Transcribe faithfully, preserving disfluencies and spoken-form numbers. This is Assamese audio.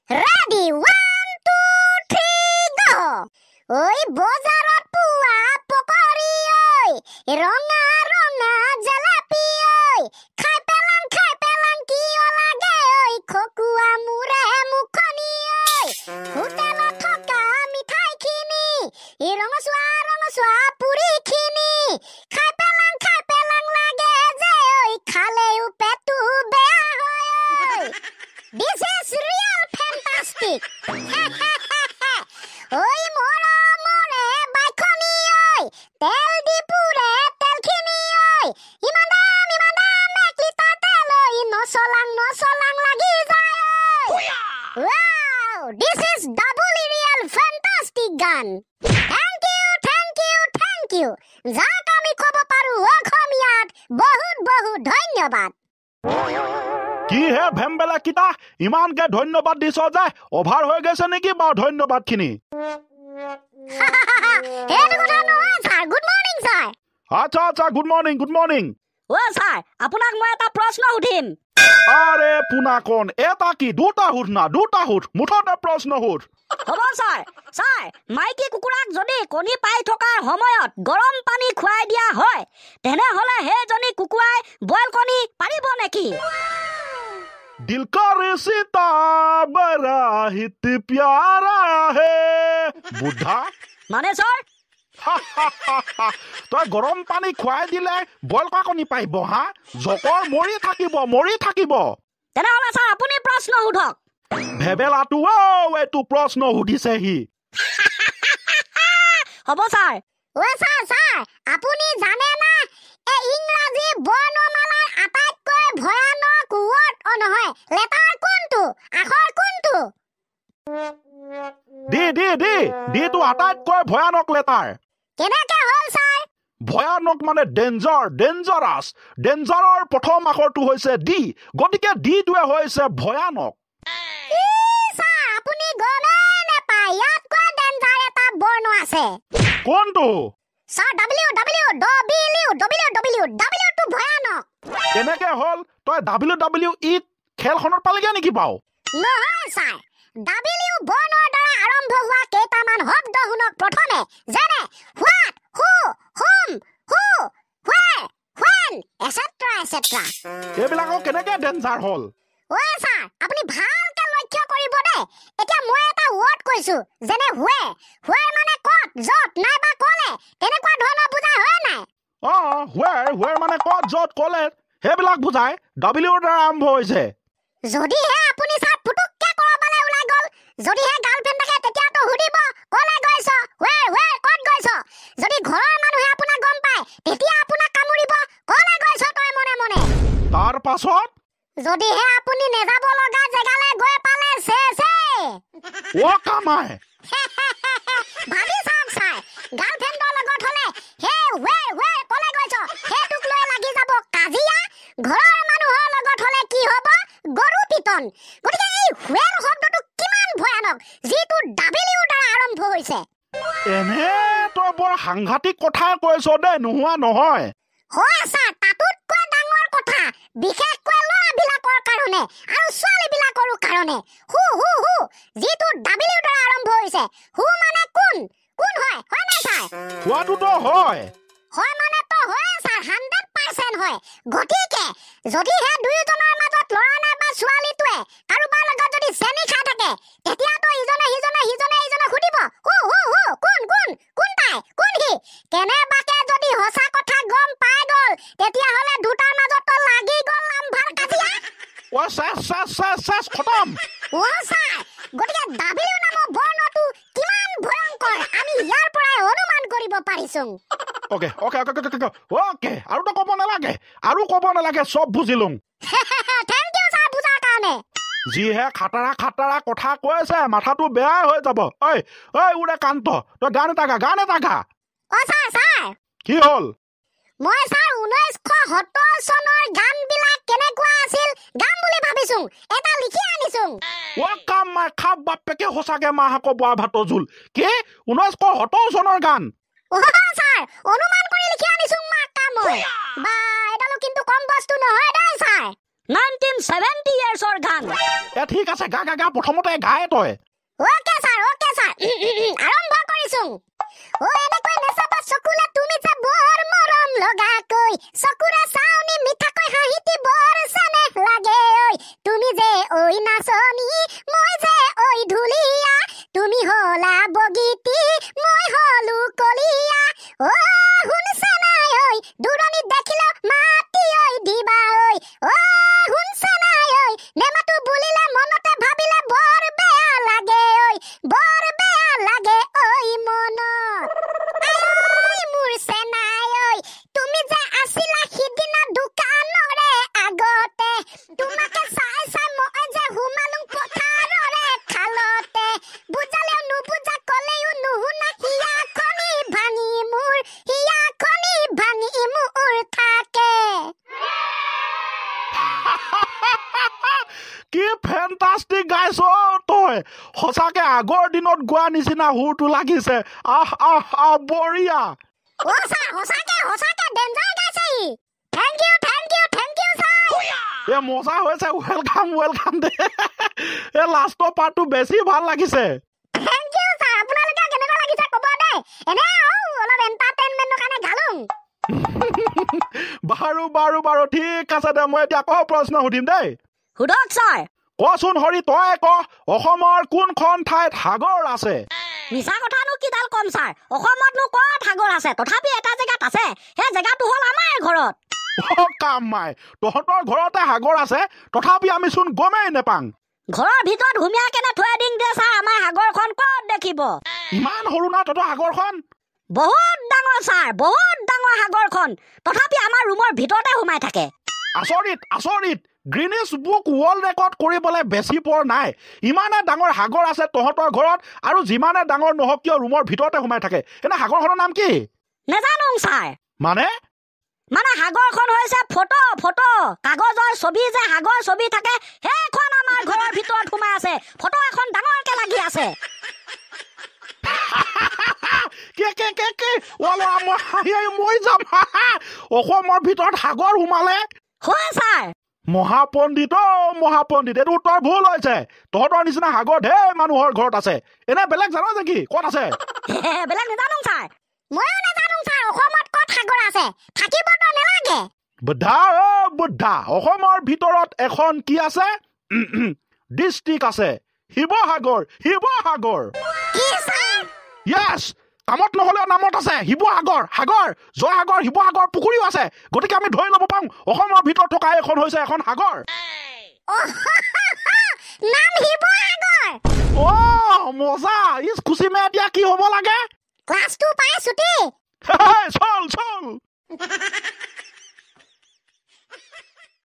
Ready, one, two, three, go! Oi, bozarat pua pokori oi, ronga ronga jalapi oi, khai pelang khai pelang ki olage oi, khokua mure mukhoni oi, hotela thoka mithai khini, e rongosua rongosua puri khini, khai pelang khai pelang lage je oi, khaleu petu bea hoy. This is real fantastic. Oi mora more baikoni oi, tel di pure tel khini oi, imandam imandam ek liter tel oi, no solang no solang lagi jay oi. Wow, this is doubly real fantastic gun. Thank you, thank you, thank you. Jak ami khobo paru অসমীয়াত বহুত বহুত ধন্যবাদ। কি হে ভেমবেলা কিটা ইমানকে ধন্যবাদ দিছ যে অভাৰ হৈ গৈছে নেকি বা ধন্যবাদ খিনি হেটো কথা নহয় স্যার গুড মর্নিং স্যার আচ্ছা আচ্ছা গুড মর্নিং গুড মর্নিং ও স্যার আপোনাক মই এটা প্ৰশ্ন সুধিম আরে পুনা কোন এটা কি দুটা হুট না দুটা হুট মুঠতে প্ৰশ্ন হুট হ'ব স্যার স্যার মাইকী কুকুৰাক যদি কণী পাই থকাৰ সময়ত গৰম পানী খুৱাই দিয়া হয় তেনে হলে হেজনী কুকুৰাই বইল কণী পাৰিব নেকি दिल का रिश्ता बड़ा हित प्यारा है बुढ़ा মানে স্যার তই গৰম পানী খুৱাই দিলে বইল কৰা কণী পাইব হা জকৰ মৰি থাকিব মৰি থাকিব তেনেহলে স্যার আপুনি প্ৰশ্ন সুধক ভেবেলাটো ও এইটো প্ৰশ্ন সুধিছে হি হ'ব স্যার ও স্যার স্যার আপুনি জানে না এ ইংৰাজী বৰ্ণমালাৰ আটাইতকৈ ভয়ানক ৱৰ্ড অ নহয় লেটাৰ কোনটো আখৰ কোনটো দি দি দি দিটো আটাইতকৈ ভয়ানক লেটাৰ কেনেকে হ'ল স্যাৰ ভয়ানক মানে ডেঞ্জাৰ ডেঞ্জাৰাছ ডেঞ্জাৰৰ প্ৰথম আখৰটো হৈছে ডি গতিকে ডিটোৱে হৈছে ভয়ানক ই স্যাৰ আপুনি গমেই নাপায় ইয়াতকৈ ডেঞ্জাৰ এটা বৰ্ণ আছে কোনটো sir W W W W W W টো ভয়ানক কেনেকে হ'ল তই ডাব্লিউ ডাব্লিউ ই খেলখনত পালিগে নেকি বাও নহয় স্যাৰ ডব্লিউ বৰ্ণৰ দ্বাৰা আৰম্ভ হোৱা কেইটামান শব্দ শুনক প্ৰথমে যেনে what who hmm who where when etcetera etcetera এইবিলাকক কেনেকে ডেঞ্জাৰ হ'ল ও স্যাৰ আপুনি ভালকে লক্ষ্য কৰিব দে এতিয়া মই এটা ৱৰ্ড কৈছো যেনে হুৱে হুৱে মানে কত যত নাইবা কলে তেনেকুৱা ধৰণৰ বুজাই হয় নাই অ হুৱেৰ হুৱেৰ মানে কত যত কলে সেইবিলাক বুজাই ডব্লিউৰ দ্বাৰা আৰম্ভ হৈছে যদিহে আপুনি স্যাৰ পুতুককে কৰবালে ওলাই গল যদিহে গাৰ্লফ্ৰেণ্ড থাকে তেতিয়াতো সুধিব কলে গৈছ হুৱেৰ হুৱেৰ কত গৈছ যদি ঘৰৰ মানুহে আপোনাক গম পায় তেতিয়া আপোনাক কামুৰিব কলে গৈছ তই মনে মনে তাৰ পাছত যদিহে আপুনি নেযাব লগা জেগালে গৈ পালে সে সে ও কামাই ভাবি চাওক স্যাৰ গাৰ্লফ্ৰেণ্ডৰ লগত হলে হে হুৱেৰ হুৱেৰ কলে গৈছ সেইটোক লৈ লাগি যাব কাজিয়া ঘৰৰ মানুহৰ লগত হলে কি হ'ব গৰু পিটন গতিকে এই হুৱেৰ শব্দটো কিমান ভয়ানক যিটো ডাব্লিউৰ দ্বাৰা আৰম্ভ হৈছে এনে তই বৰ সাংঘাতিক কথাই কৈছ দে নোহোৱা নহয় হয় স্যাৰ তাতোতকৈ ডাঙৰ কথা বিশেষকৈ ল'ৰাবিলাকৰ কাৰণে আৰু ছোৱালীবিলাকৰো কাৰণে হু হু হু যিটো ডাব্লিউৰ দ্বাৰা আৰম্ভ হৈছে হু মানে কোন কোন হয় হয় নাই স্যাৰ হোৱাটোতো হয় হয় মানে তো হয় স্যাৰ হাণ্ড্ৰেড পাৰ্চেণ্ট হয় গতিকে যদিহে দুয়োজনৰ মাজত ল'ৰা নাইবা ছোৱালীটোৱে কাৰোবাৰ লগত যদি চেনি খাই থাকে তেতিয়াতো ইজনে সিজনে সিজনে ইজনক সুধিব হু হু হু কোন কোন কোন তাই কোন সি কেনেবাকে যদি সঁচা কথা গম পাই গ'ল তেতিয়াহ'লে দুটাৰ মাজত লাগি গ'ল লাম্ভাৰ কাজিয়া ও চেছ চেছ চেছ চেছ খতম ও স্যাৰ গতিকে ডাব্লিউ নামৰ বৰ্ণটো কিমান ভয়ংকৰ আমি ইয়াৰ পৰাই অনুমান কৰিব পাৰিছো okay okay okay okay okay আৰু তো ক'ব নালাগে আৰু ক'ব নালাগে চব বুজিলুং থেংক ইউ স্যাৰ বুজাৰ কাৰণে যিহে খাটাৰা খাটাৰা কথা কৈছে মাথাটো বেয়াই হৈ যাব ঐ ঐ উৰে কান্ত তই গান এটা গা গান এটা গা অ স্যাৰ স্যাৰ কি হ'ল মই স্যাৰ ঊনৈছশ সত্তৰ চনৰ গানবিলাক কেনেকুৱা আছিল গান বুলি ভাবিছো এটা লিখি আনিছো ও কাম মাই খাপ বাপেকে সঁচাকে মাহাক বোৱা ভাতৰ জোল কি ঊনৈছশ সত্তৰ চনৰ গান অ স্যাৰ অনুমান কৰি লিখি আনিছো মাকা মই বা এটালো কিন্তু কম বস্তু নহয় দেই স্যাৰ নাইনটিন ছেভেণ্টি ইয়াৰ্ছৰ গান এ ঠিক আছে গা গা গা প্ৰথমতে গায়ে তই ওকে স্যার ওকে স্যার আরম্ভ কৰিছো ও এনেকৈ নেচাবা চকুলা তুমি যে বৰ মৰম লগা কই চকুৰা চাউনি মিঠাকৈ হাঁহিতি বৰ সানে লাগে ঐ তুমি যে ওই নাচনি মই যে ওই ধুলিয়া তুমি হলা বগিতি মই হলু কলিয়া ও শুনছা নাই ঐ দূৰণি দেখিলে মাতি ঐ দিবা ঐ ও শুনছা নাই ঐ নেমাটো বুলিলে মনতে ভাবিলে বৰ বেয়া লাগে ঐ বৰ বেয়া লাগে ঐ মনত আই মোৰ সেনাই ঐ তুমি যে আছিলা সিদিনা দোকানৰে আগতে তোমাকে চাই চাই মই যে হুমালুং পথাৰৰে খালতে বুজালে নুবুজা কলেও নুশুনা হিয়া খনি ভাঙি মোৰ হিয়া খনি ভাঙি মোৰ থাকে কি ফেন্টাস্টিক গাইছ তই সঁচাকে আগৰ দিনত গোৱা নিচিনা হুৰটো লাগিছে আহ আহ আহ বঢ়িয়া ও স্যার হসাকে হসাকে ডেঞ্জার গাইছে thank you thank you thank you sir এ মজা হৈছে ওয়েলকাম ওয়েলকাম দে এ লাষ্টৰ পাৰ্টটো বেছি ভাল লাগিছে থ্যাংক ইউ স্যার আপোনালোকে কেনেকুৱা লাগিছে ক'ব দে এনে অলপ এন্টাৰটেইনমেন্টৰ কাৰণে গালুং বাৰু বাৰু বাৰু ঠিক আছে দে মই এতিয়া আকৌ প্ৰশ্ন সুধিম দেই সুধক ছাৰ কচোন হৰি তই ক অসমৰ কোনখন ঠাইত সাগৰ আছে মিছা কথানো কিডাল কম ছাৰ অসমতনো ক'ত সাগৰ আছে তথাপি এটা জেগাত আছে সেই জেগাটো হ'ল আমাৰ ঘৰত কাম মাই তহঁতৰ ঘৰতে সাগৰ আছে তথাপি আমি চোন গমেই নেপাং ঘৰৰ ভিতৰত ধুনীয়াকেনে থৈ দিং দে ছাৰ আমাৰ সাগৰখন ক'ত দেখিব ইমান সৰু না তহঁতৰ সাগৰখন বহুত ডাঙৰ ছাৰ বহুত ডাঙৰ সাগৰখন তথাপি আমাৰ ৰুমৰ ভিতৰতে সোমাই থাকে আচৰিত আচৰিত গ্ৰীনিছ বুক ৱৰ্ল্ড ৰেকৰ্ড কৰিবলৈ বেছি পৰ নাই ইমানে ডাঙৰ সাগৰ আছে তহঁতৰ ঘৰত আৰু যিমানে ডাঙৰ নহওক কিয় ৰুমৰ ভিতৰতে সোমাই থাকে এনে সাগৰখনৰ নাম কি নেজানো ছাৰ মানে মানে সাগৰখন হৈছে ফটো ফটো কাগজৰ ছবি যে সাগৰ ছবি থাকে সেইখন আমাৰ ঘৰৰ ভিতৰত সোমাই আছে ফটো এখন ডাঙৰকে লাগি আছে কে কে কে কে ওলা মই হাঁহি মই যাম অসমৰ ভিতৰত সাগৰ সোমালে হয় ছাৰ মহাপণ্ডিত অ মহাপণ্ডিত এইটো উত্তৰ ভুল হৈছে তহঁতৰ নিচিনা সাগৰ ঢেৰ মানুহৰ ঘৰত আছে এনে বেলেগ জানো নেকি ক'ত আছে বেলেগ নেজানো ছাৰ ময়ো নেজানো ছাৰ অসমত ক'ত সাগৰ আছে থাকিবতো নেলাগে বুদ্ধা অ বুদ্ধা অসমৰ ভিতৰত এখন কি আছে ডিষ্ট্ৰিক্ট আছে শিৱসাগৰ শিৱসাগৰ কি ছাৰ য়েছ কামত নহ'লেও নামত আছে শিৱসাগৰ সাগৰ জয়সাগৰ শিৱসাগৰ পুখুৰীও আছে গতিকে আমি ধৰি ল'ব পাৰোঁ অসমৰ ভিতৰত থকা এখন হৈছে এখন সাগৰ নাম শিৱসাগৰ অ মজা ইছ খুচি মে এতিয়া কি হ'ব লাগে ক্লাছ টু পাই ছুটি চল চল